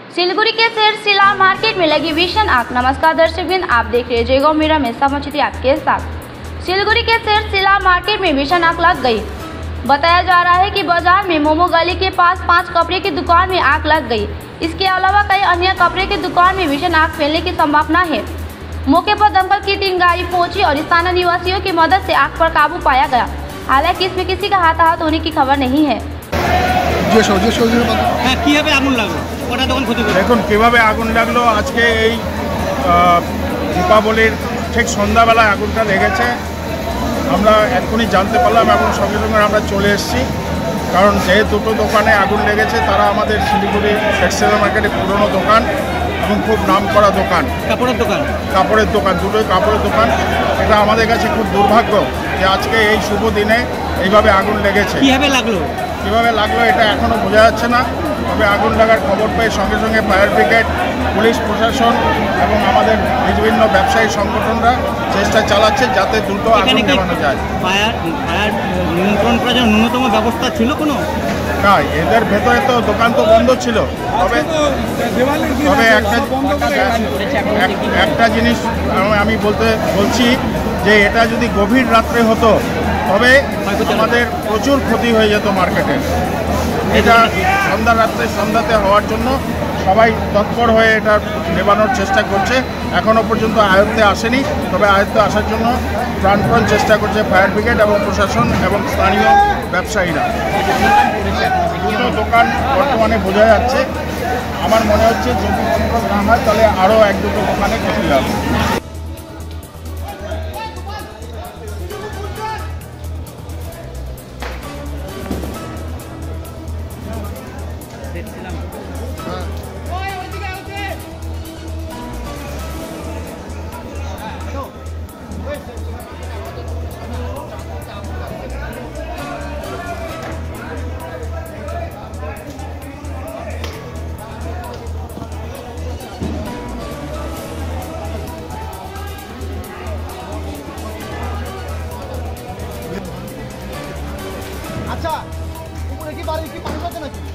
सिलगुड़ी के सिरसिला मार्केट में लगी भीषण आग। नमस्कार दर्शकबिन, आप देख रहे हैं जयगांव मेरा में समाचार आपके साथ। सिलगुड़ी के सिरसिला मार्केट में भीषण आग लग गई। बताया जा रहा है कि बाजार में मोमो गली के पास 5 कपड़े की दुकान में आग लग गई। इसके अलावा कई अन्य कपड़े की दुकान में भीषण आग फैलने की संभावना है। मौके पर दमकल की 3 गाड़ी पहुंची और स्थानीय निवासियों की मदद से आग पर काबू पाया गया। हालांकि इसमें किसी का हाथाहाथ होने की खबर नहीं है। দেখুন কীভাবে আগুন লাগলো। আজকে এই দীপাবলির ঠিক সন্ধ্যাবেলায় আগুনটা লেগেছে। আমরা এখনই জানতে পারলাম এবং সঙ্গে সঙ্গে আমরা চলে এসেছি। কারণ যে দুটো দোকানে আগুন লেগেছে তারা আমাদের শিলিগুড়ি টেক্সটাইল মার্কেটে পুরনো দোকান এবং খুব নাম করা দোকান, কাপড়ের দোকান, দুটোই কাপড়ের দোকান। এটা আমাদের কাছে খুব দুর্ভাগ্য যে আজকে এই শুভ দিনে এইভাবে আগুন লেগেছে। কীভাবে লাগলো এটা এখনও বোঝা যাচ্ছে না। তবে আগুন লাগার খবর পেয়ে সঙ্গে সঙ্গে ফায়ার ব্রিগেড, পুলিশ প্রশাসন এবং আমাদের বিভিন্ন ব্যবসায়ী সংগঠনরা চেষ্টা চালাচ্ছে যাতে দ্রুত আগুন নেভানো যায়। ফায়ার নিয়ন্ত্রণ করার জন্য ন্যূনতম ব্যবস্থা ছিল কোনো? না, এদের ভেতরে তো দোকান তো বন্ধ ছিল। তবে একটা জিনিস আমি বলছি যে এটা যদি গভীর রাত্রে হতো তবে আমাদের প্রচুর ক্ষতি হয়ে যেত মার্কেটে। এটা সন্ধ্যাতে হওয়ার জন্য সবাই তৎপর হয়ে এটা নেবানোর চেষ্টা করছে। এখনও পর্যন্ত আয়ত্তে আসেনি, তবে আয়ত্তে আসার জন্য প্রাণপণ চেষ্টা করছে ফায়ার ব্রিগেড এবং প্রশাসন এবং স্থানীয় ব্যবসায়ীরা। দুটো দোকান বর্তমানে বোঝা যাচ্ছে। আমার মনে হচ্ছে যদি কন্ট্রোল না হয় তাহলে আরও 1-2 দোকানে ক্ষতি হবে। আচ্ছা, উপরে কি বাড়ি কি পানি পাচ্ছে নাকি?